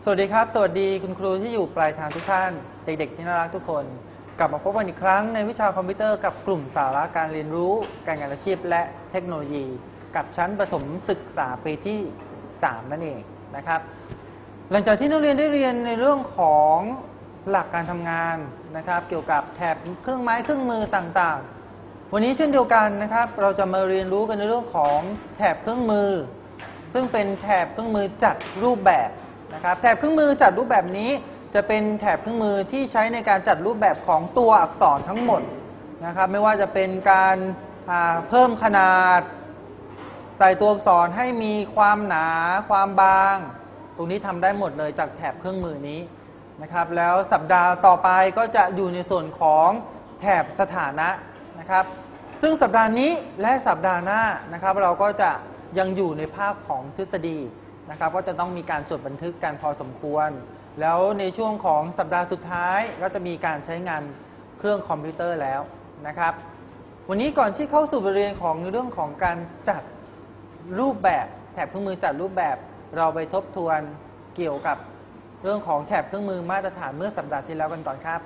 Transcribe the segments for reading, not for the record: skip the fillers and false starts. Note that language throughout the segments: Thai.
สวัสดีครับสวัสดีคุณครูที่อยู่ปลายทางทุกท่านเด็กๆที่น่ารักทุกคนกลับมาพบกันอีกครั้งในวิชาคอมพิวเตอร์กับกลุ่มสาระการเรียนรู้การงานอาชีพและเทคโนโลยีกับชั้นประถมศึกษาปีที่3นั่นเองนะครับหลังจากที่นักเรียนได้เรียนในเรื่องของหลักการทำงานนะครับเกี่ยวกับแถบเครื่องไม้เครื่องมือต่างๆวันนี้เช่นเดียวกันนะครับเราจะมาเรียนรู้กันในเรื่องของแถบเครื่องมือซึ่งเป็นแถบเครื่องมือจัดรูปแบบนะครับแถบเครื่องมือจัดรูปแบบนี้จะเป็นแถบเครื่องมือที่ใช้ในการจัดรูปแบบของตัวอักษรทั้งหมดนะครับไม่ว่าจะเป็นการเพิ่มขนาดใส่ตัวอักษรให้มีความหนาความบางตรงนี้ทำได้หมดเลยจากแถบเครื่องมือนี้นะครับแล้วสัปดาห์ต่อไปก็จะอยู่ในส่วนของแถบสถานะนะครับซึ่งสัปดาห์นี้และสัปดาห์หน้านะครับเราก็จะยังอยู่ในภาคของทฤษฎีนะครับก็จะต้องมีการจดบันทึกกันพอสมควรแล้วในช่วงของสัปดาห์สุดท้ายก็จะมีการใช้งานเครื่องคอมพิวเตอร์แล้วนะครับวันนี้ก่อนที่เข้าสู่บทเรียนของเรื่องของการจัดรูปแบบแถบเครื่องมือจัดรูปแบบเราไปทบทวนเกี่ยวกับเรื่องของแถบเครื่องมือมาตรฐานเมื่อสัปดาห์ที่แล้วกันก่อนครับ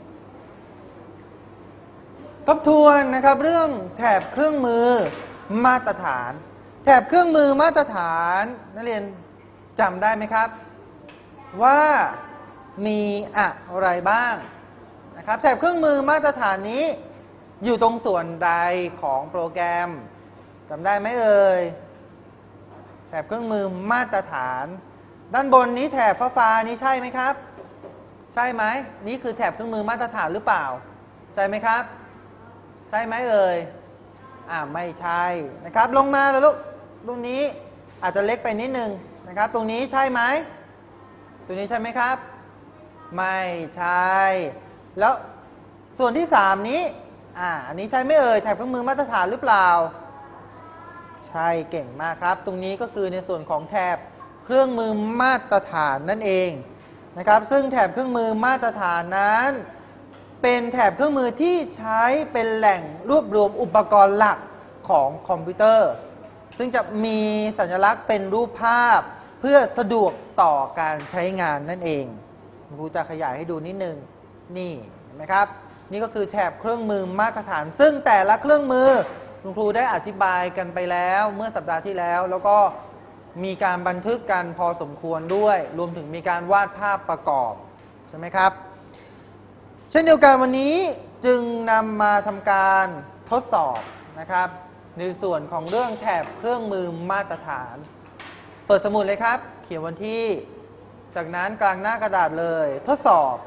ทบทวนนะครับเรื่องแถบเครื่องมือมาตรฐานแถบเครื่องมือมาตรฐานนักเรียนจำได้ไหมครับว่ามีอะไรบ้างนะครับแถบเครื่องมือมาตรฐานนี้อยู่ตรงส่วนใดของโปรแกรมจำได้ไหมเอ่ยแถบเครื่องมือมาตรฐานด้านบนนี้แถบฟ้าๆนี้ใช่ไหมครับใช่ไหมนี่คือแถบเครื่องมือมาตรฐานหรือเปล่าใช่ไหมครับใช่ไหมเอ่ยไม่ใช่นะครับลงมาแล้วลูกตรงนี้อาจจะเล็กไปนิดนึงนะครับตรงนี้ใช่ไหมตรงนี้ใช่ไหมครับไม่ใช่แล้วส่วนที่3นี้อันนี้ใช่ไหมเอ่ยแถบเครื่องมือมาตรฐานหรือเปล่าใช่เก่งมากครับตรงนี้ก็คือในส่วนของแถบเครื่องมือมาตรฐานนั่นเองนะครับซึ่งแถบเครื่องมือมาตรฐานนั้นเป็นแถบเครื่องมือที่ใช้เป็นแหล่งรวบรวมอุปกรณ์หลักของคอมพิวเตอร์ซึ่งจะมีสัญลักษณ์เป็นรูปภาพเพื่อสะดวกต่อการใช้งานนั่นเองครูจะขยายให้ดูนิดนึงนี่เห็นไหมครับนี่ก็คือแถบเครื่องมือมาตรฐานซึ่งแต่ละเครื่องมือคุณครูได้อธิบายกันไปแล้วเมื่อสัปดาห์ที่แล้วแล้วก็มีการบันทึกกันพอสมควรด้วยรวมถึงมีการวาดภาพประกอบใช่ไหมครับเช่นเดียวกันวันนี้จึงนำมาทำการทดสอบนะครับในส่วนของเรื่องแถบเครื่องมือมาตรฐานเปิดสมุดเลยครับเขียนวันที่จากนั้นกลางหน้ากระดาษเลยทดสอบ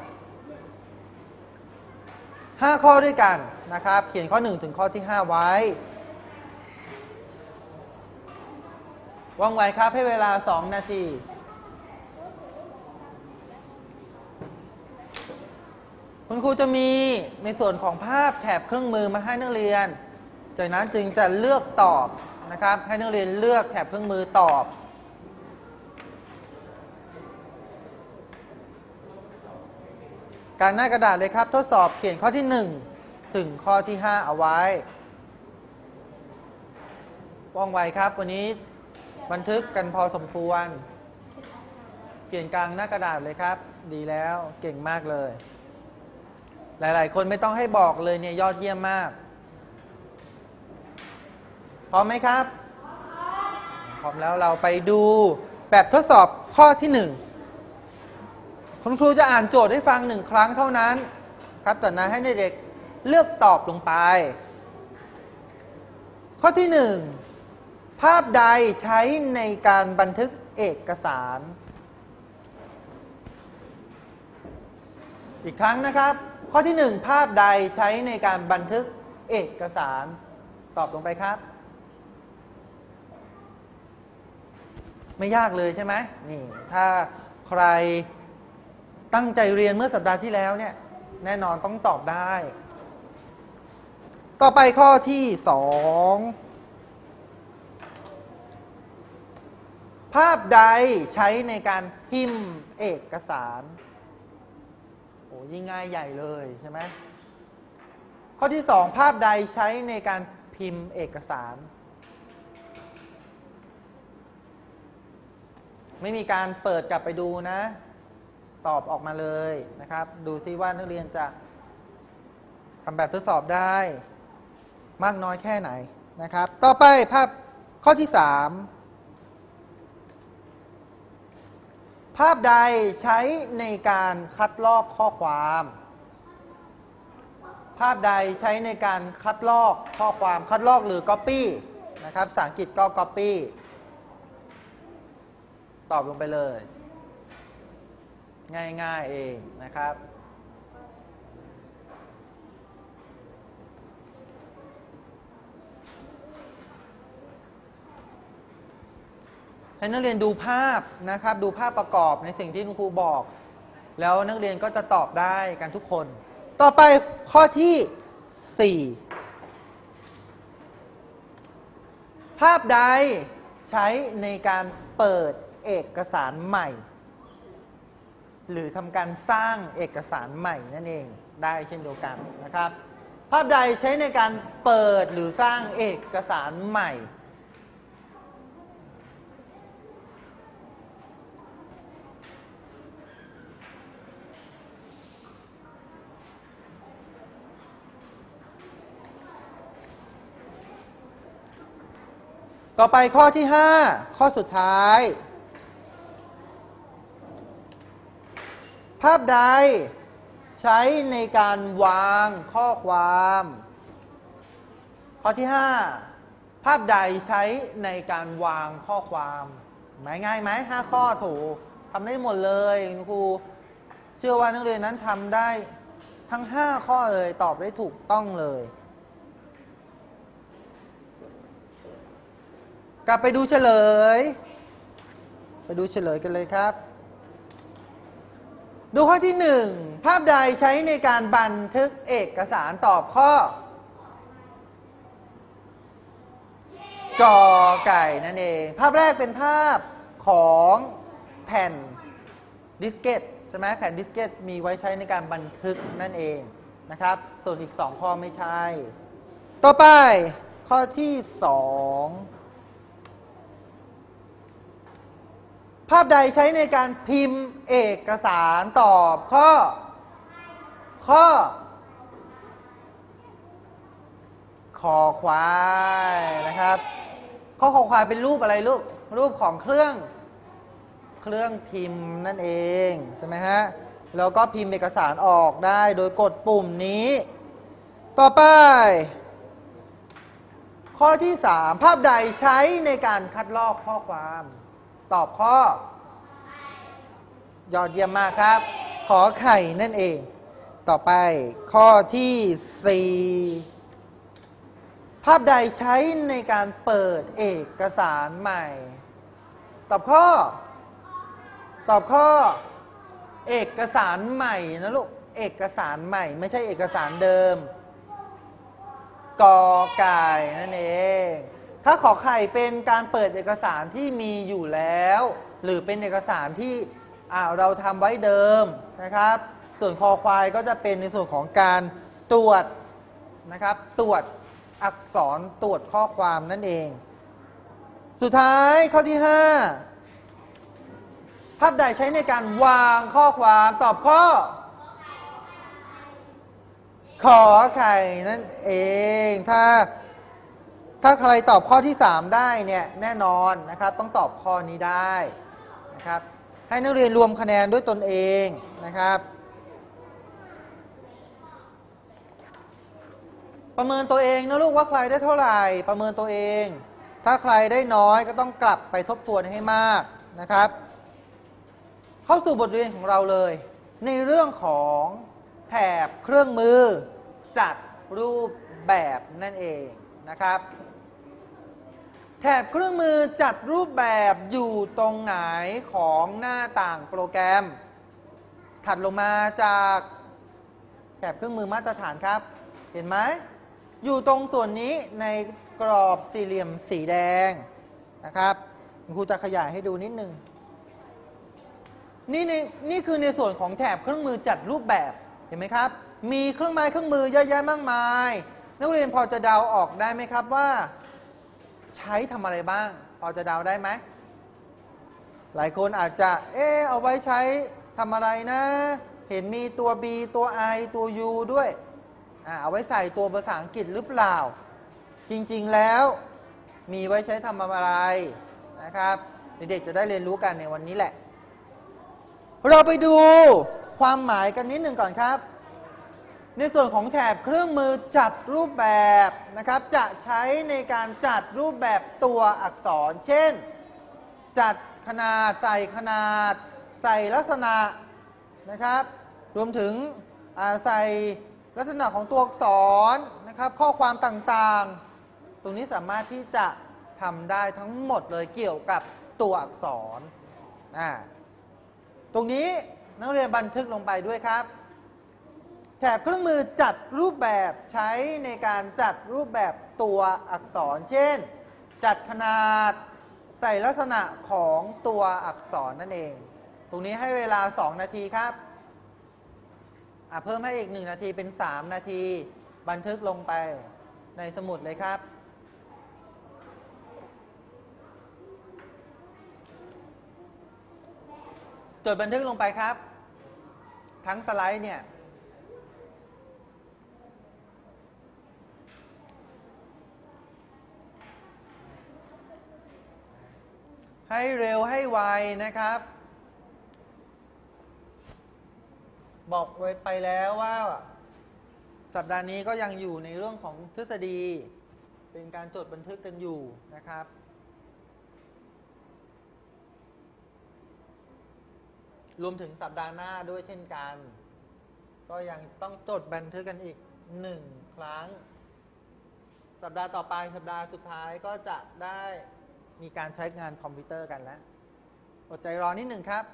5ข้อด้วยกันนะครับเขียนข้อ1ถึงข้อที่5ไว้ว่องไวครับให้เวลา2นาทีคุณครูจะมีในส่วนของภาพแถบเครื่องมือมาให้นักเรียนจากนั้นจึงจะเลือกตอบนะครับให้นักเรียนเลือกแถบเครื่องมือตอบการหน้ากระดาษเลยครับทดสอบเขียนข้อที่1ถึงข้อที่5เอาไว้ว่องไวครับวันนี้บันทึกกันพอสมควรเขียนกลางหน้ากระดาษเลยครับดีแล้วเก่งมากเลยหลายๆคนไม่ต้องให้บอกเลยเนี่ยยอดเยี่ยมมากพร้อมไหมครับพร้อมแล้วเราไปดูแบบทดสอบข้อที่1คุณครูจะอ่านโจทย์ให้ฟัง1ครั้งเท่านั้นครับจากนั้นให้เด็กเลือกตอบลงไปข้อที่1ภาพใดใช้ในการบันทึกเอกสารอีกครั้งนะครับข้อที่1ภาพใดใช้ในการบันทึกเอกสารตอบลงไปครับไม่ยากเลยใช่ไหมนี่ถ้าใครตั้งใจเรียนเมื่อสัปดาห์ที่แล้วเนี่ยแน่นอนต้องตอบได้ต่อไปข้อที่2ภาพใดใช้ในการพิมพ์เอกสารโอ้ยิ่งง่ายใหญ่เลยใช่ไหมข้อที่2ภาพใดใช้ในการพิมพ์เอกสารไม่มีการเปิดกลับไปดูนะตอบออกมาเลยนะครับดูซิว่านักเรียนจะทำแบบทดสอบได้มากน้อยแค่ไหนนะครับต่อไปภาพข้อที่ 3ภาพใดใช้ในการคัดลอกข้อความภาพใดใช้ในการคัดลอกข้อความคัดลอกหรือ Copy นะครับภาษาอังกฤษก็ Copy ตอบลงไปเลยง่ายๆเองนะครับให้นักเรียนดูภาพนะครับดูภาพประกอบในสิ่งที่คุณครูบอกแล้วนักเรียนก็จะตอบได้กันทุกคนต่อไปข้อที่ 4ภาพใดใช้ในการเปิดเอกสารใหม่หรือทำการสร้างเอกสารใหม่นั่นเองได้เช่นเดียวกันนะครับภาพใดใช้ในการเปิดหรือสร้างเอกสารใหม่ต่อไปข้อที่ 5ข้อสุดท้ายภาพใดใช้ในการวางข้อความข้อที่ 5ภาพใดใช้ในการวางข้อความง่ายไหม5ข้อถูกทำได้หมดเลยคุณครูเชื่อว่านักเรียนนั้นทำได้ทั้ง5ข้อเลยตอบได้ถูกต้องเลยกลับไปดูเฉลยไปดูเฉลยกันเลยครับดูข้อที่ 1ภาพใดใช้ในการบันทึกเอกสารตอบข้อกอไก่นั่นเองภาพแรกเป็นภาพของแผ่นดิสเกตใช่ไหมแผ่นดิสเกตมีไว้ใช้ในการบันทึกนั่นเองนะครับส่วนอีก2ข้อไม่ใช่ต่อไปข้อที่ 2ภาพใดใช้ในการพิมพ์เอกสารตอบข้อคอควายนะครับข้อคอควายเป็นรูปอะไรลูกรูปของเครื่องพิมพ์นั่นเองใช่ไหมฮะแล้วก็พิมพ์เอกสารออกได้โดยกดปุ่มนี้ต่อไปข้อที่ 3ภาพใดใช้ในการคัดลอกข้อความตอบข้อยอดเยี่ยมมากครับขอไข่นั่นเองต่อไปข้อที่ 4ภาพใดใช้ในการเปิดเอกสารใหม่ตอบข้อเอกสารใหม่นะลูกเอกสารใหม่ไม่ใช่เอกสารเดิมกอไก่นั่นเองถ้าขอไข่เป็นการเปิดเอกสารที่มีอยู่แล้วหรือเป็นเอกสารที่เราทำไว้เดิมนะครับส่วนคอควายก็จะเป็นในส่วนของการตรวจนะครับตรวจอักษรตรวจข้อความนั่นเองสุดท้ายข้อที่ 5ภาพใดใช้ในการวางข้อความตอบข้อขอไข่นั่นเองถ้าใครตอบข้อที่ 3ได้เนี่ยแน่นอนนะครับต้องตอบข้อนี้ได้นะครับให้นักเรียนรวมคะแนนด้วยตนเองนะครับประเมินตัวเองนะลูกว่าใครได้เท่าไหร่ประเมินตัวเองถ้าใครได้น้อยก็ต้องกลับไปทบทวนให้มากนะครับเข้าสู่บทเรียนของเราเลยในเรื่องของแถบเครื่องมือจัดรูปแบบนั่นเองนะครับแถบเครื่องมือจัดรูปแบบอยู่ตรงไหนของหน้าต่างโปรแกรมถัดลงมาจากแถบเครื่องมือมาตรฐานครับเห็นไหมอยู่ตรงส่วนนี้ในกรอบสี่เหลี่ยมสีแดงนะครับครูจะขยายให้ดูนิดนึงนี่คือในส่วนของแถบเครื่องมือจัดรูปแบบเห็นไหมครับมีเครื่องไม้เครื่องมือเยอะแยะมากมายนักเรียนพอจะเดาออกได้ไหมครับว่าใช้ทำอะไรบ้างพอจะเดาได้ไหมหลายคนอาจจะเอาไว้ใช้ทำอะไรนะเห็นมีตัว B ตัว I ตัว U ด้วยเอาไว้ใส่ตัวภาษาอังกฤษหรือเปล่าจริงๆแล้วมีไว้ใช้ทำอะไรนะครับเด็กๆจะได้เรียนรู้กันในวันนี้แหละเราไปดูความหมายกันนิดหนึ่งก่อนครับในส่วนของแถบเครื่องมือจัดรูปแบบนะครับจะใช้ในการจัดรูปแบบตัวอักษรเช่นจัดขนาดใส่ขนาดใส่ลักษณะนะครับรวมถึงใส่ลักษณะของตัวอักษรนะครับข้อความต่างๆตรงนี้สามารถที่จะทำได้ทั้งหมดเลยเกี่ยวกับตัวอักษรตรงนี้นักเรียนบันทึกลงไปด้วยครับแถบเครื่องมือจัดรูปแบบใช้ในการจัดรูปแบบตัวอักษรเช่นจัดขนาดใส่ลักษณะของตัวอักษรนั่นเองตรงนี้ให้เวลา2นาทีครับเพิ่มให้อีก1นาทีเป็น3นาทีบันทึกลงไปในสมุดเลยครับจดบันทึกลงไปครับทั้งสไลด์เนี่ยให้เร็วให้ไวนะครับบอกไว้ไปแล้วว่าสัปดาห์นี้ก็ยังอยู่ในเรื่องของทฤษฎีเป็นการจดบันทึกกันอยู่นะครับรวมถึงสัปดาห์หน้าด้วยเช่นกันก็ยังต้องจดบันทึกกันอีก1ครั้งสัปดาห์ต่อไปสัปดาห์สุดท้ายก็จะได้มีการใช้งานคอมพิวเตอร์กันแล้วอดใจรอนิดหนึ่งครับ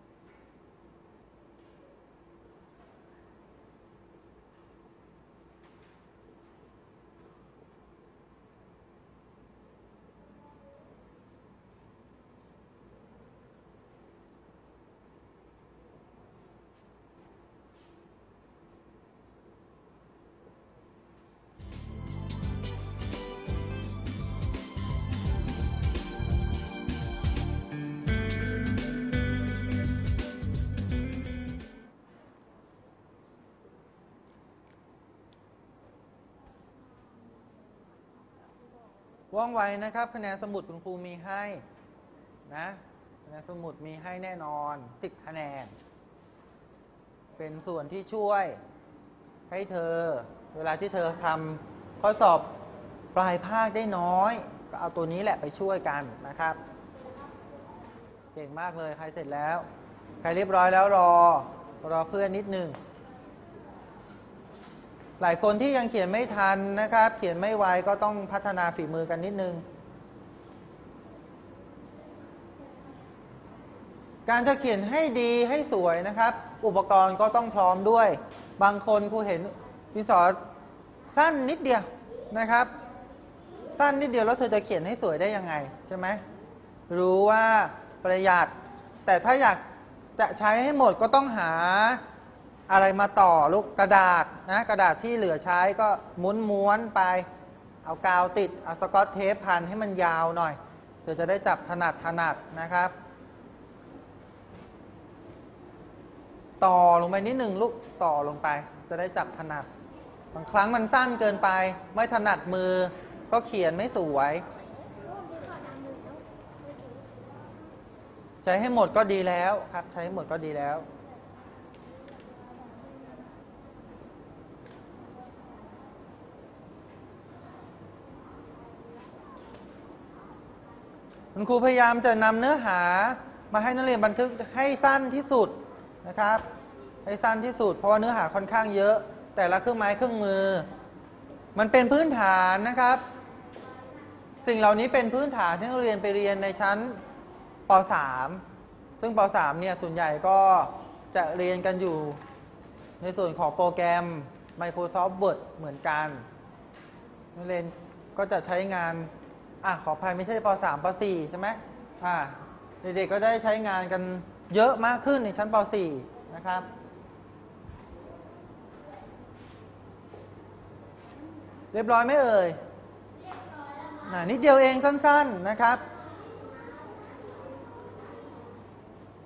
ว่องไวนะครับคะแนนสมุดคุณครูมีให้นะคะแนนสมุดมีให้แน่นอน10คะแนนเป็นส่วนที่ช่วยให้เธอเวลาที่เธอทำข้อสอบปลายภาคได้น้อยก็เอาตัวนี้แหละไปช่วยกันนะครับเก่งมากเลยใครเสร็จแล้วใครเรียบร้อยแล้วรอเพื่อนนิดหนึ่งหลายคนที่ยังเขียนไม่ทันนะครับเขียนไม่ไวก็ต้องพัฒนาฝีมือกันนิดนึงการจะเขียนให้ดีให้สวยนะครับอุปกรณ์ก็ต้องพร้อมด้วยบางคนครูเห็นดินสอสั้นนิดเดียวนะครับสั้นนิดเดียวแล้วเธอจะเขียนให้สวยได้ยังไงใช่ไหมรู้ว่าประหยัดแต่ถ้าอยากจะใช้ให้หมดก็ต้องหาอะไรมาต่อลูกกระดาษนะกระดาษที่เหลือใช้ก็ม้วนไปเอากาวติดเอาสกอตเทปพันให้มันยาวหน่อยเธอจะได้จับถนัดนะครับต่อลงไปนิดหนึ่งลูกต่อลงไปจะได้จับถนัดบางครั้งมันสั้นเกินไปไม่ถนัดมือก็เขียนไม่สวยใช้ให้หมดก็ดีแล้วครับใช้ให้หมดก็ดีแล้วคุณครูพยายามจะนำเนื้อหามาให้นักเรียนบันทึกให้สั้นที่สุดนะครับให้สั้นที่สุดเพราะว่าเนื้อหาค่อนข้างเยอะแต่ละเครื่องไม้เครื่องมือมันเป็นพื้นฐานนะครับสิ่งเหล่านี้เป็นพื้นฐานที่นักเรียนไปเรียนในชั้นป .3 ซึ่งป .3 เนี่ยส่วนใหญ่ก็จะเรียนกันอยู่ในส่วนของโปรแกรม Microsoft Word เหมือนกันนักเรียนก็จะใช้งานขออภัยไม่ใช่ป .3 ป .4 ใช่ไหมเด็กๆก็ได้ใช้งานกันเยอะมากขึ้นในชั้นป .4 นะครับเรียบร้อยไหมเอ่ยนิดเดียวเองสั้นๆนะครับ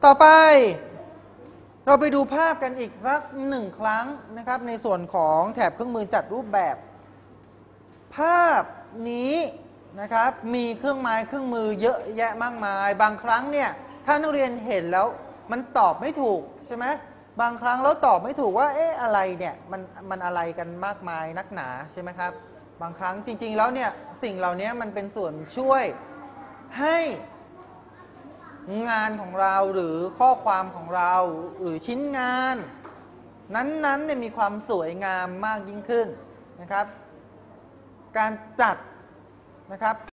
ต่อไปเราไปดูภาพกันอีกสักหนึ่งครั้งนะครับในส่วนของแถบเครื่องมือจัดรูปแบบ ภาพนี้นะครับมีเครื่องไม้เครื่องมือเยอะแยะมากมายบางครั้งเนี่ยถ้านักเรียนเห็นแล้วมันตอบไม่ถูกใช่ไหมบางครั้งแล้วตอบไม่ถูกว่าเอ๊ะอะไรเนี่ยมันอะไรกันมากมายนักหนาใช่ไหมครับบางครั้งจริงๆแล้วเนี่ยสิ่งเหล่านี้มันเป็นส่วนช่วยให้งานของเราหรือข้อความของเราหรือชิ้นงานนั้นๆเนี่ยมีความสวยงามมากยิ่งขึ้นนะครับการจัดนะครับ